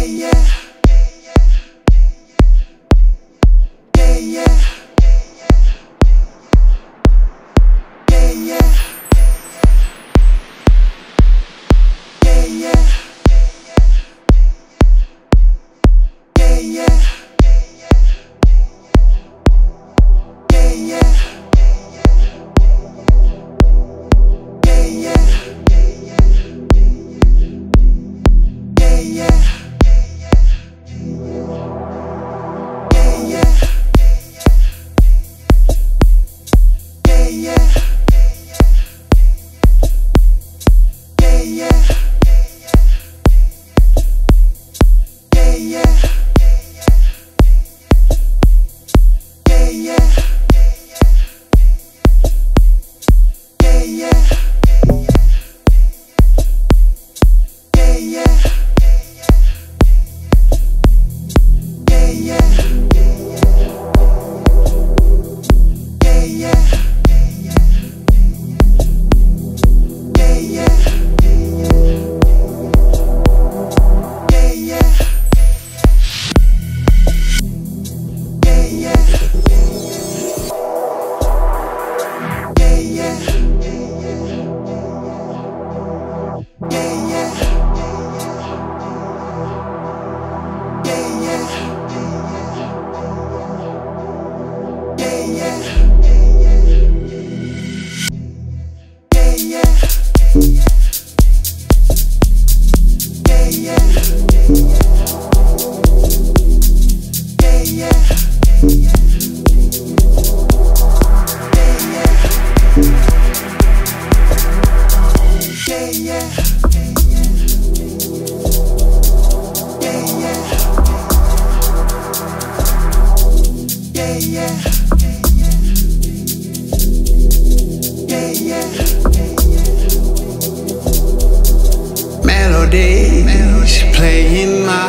Melodies play in my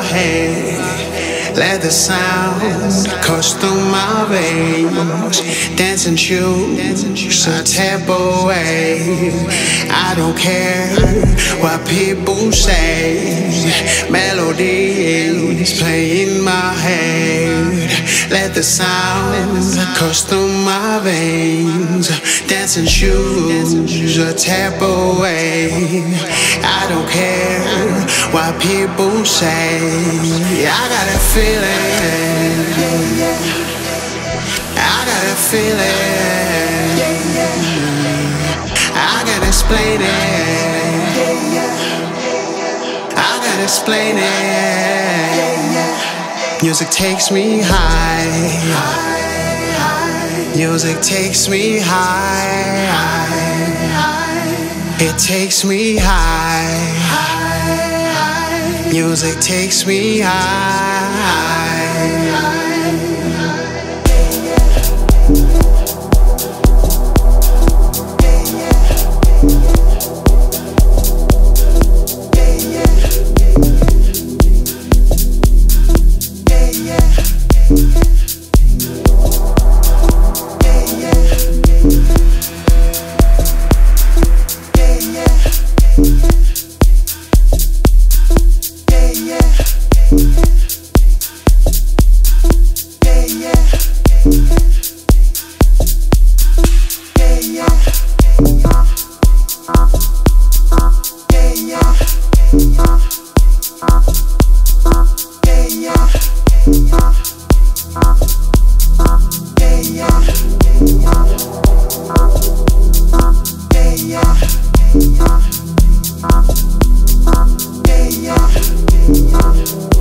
head. Let the sound course through my veins. Dancing shoes, a tempo wave. I don't care what people say. Melodies play in my head. Let the sound course through my veins. Dancing shoes, a tempo wave. I don't care what people say. I got a feeling. I got a feeling. I can't explain it. I can't explain it. Music takes me high. Music takes me high. It takes me high. Music takes me high. Yeah.